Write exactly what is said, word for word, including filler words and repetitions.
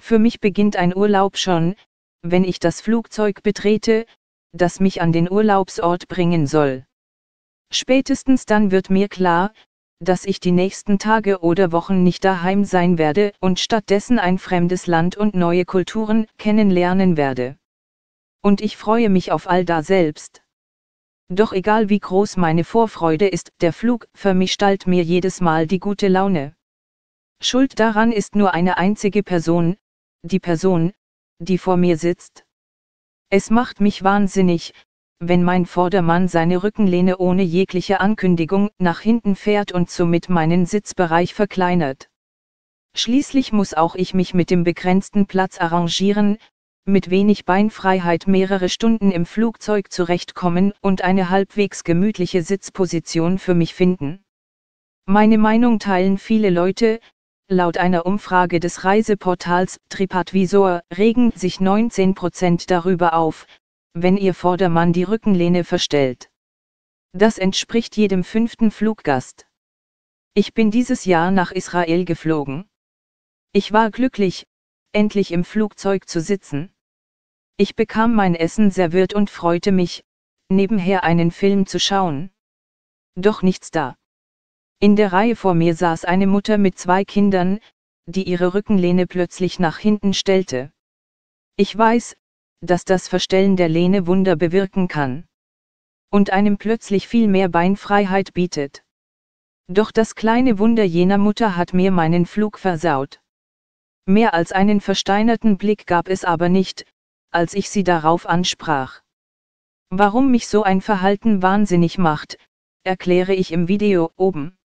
Für mich beginnt ein Urlaub schon, wenn ich das Flugzeug betrete, das mich an den Urlaubsort bringen soll. Spätestens dann wird mir klar, dass ich die nächsten Tage oder Wochen nicht daheim sein werde und stattdessen ein fremdes Land und neue Kulturen kennenlernen werde. Und ich freue mich auf all das selbst. Doch egal wie groß meine Vorfreude ist, der Flug vermischt mir jedes Mal die gute Laune. Schuld daran ist nur eine einzige Person, die Person, die vor mir sitzt. Es macht mich wahnsinnig, wenn mein Vordermann seine Rückenlehne ohne jegliche Ankündigung nach hinten fährt und somit meinen Sitzbereich verkleinert. Schließlich muss auch ich mich mit dem begrenzten Platz arrangieren, mit wenig Beinfreiheit mehrere Stunden im Flugzeug zurechtkommen und eine halbwegs gemütliche Sitzposition für mich finden. Meine Meinung teilen viele Leute. Laut einer Umfrage des Reiseportals TripAdvisor regen sich neunzehn Prozent darüber auf, wenn ihr Vordermann die Rückenlehne verstellt. Das entspricht jedem fünften Fluggast. Ich bin dieses Jahr nach Israel geflogen. Ich war glücklich, endlich im Flugzeug zu sitzen. Ich bekam mein Essen serviert und freute mich, nebenher einen Film zu schauen. Doch nichts da. In der Reihe vor mir saß eine Mutter mit zwei Kindern, die ihre Rückenlehne plötzlich nach hinten stellte. Ich weiß, dass das Verstellen der Lehne Wunder bewirken kann. Und einem plötzlich viel mehr Beinfreiheit bietet. Doch das kleine Wunder jener Mutter hat mir meinen Flug versaut. Mehr als einen versteinerten Blick gab es aber nicht, als ich sie darauf ansprach. Warum mich so ein Verhalten wahnsinnig macht, erkläre ich im Video oben.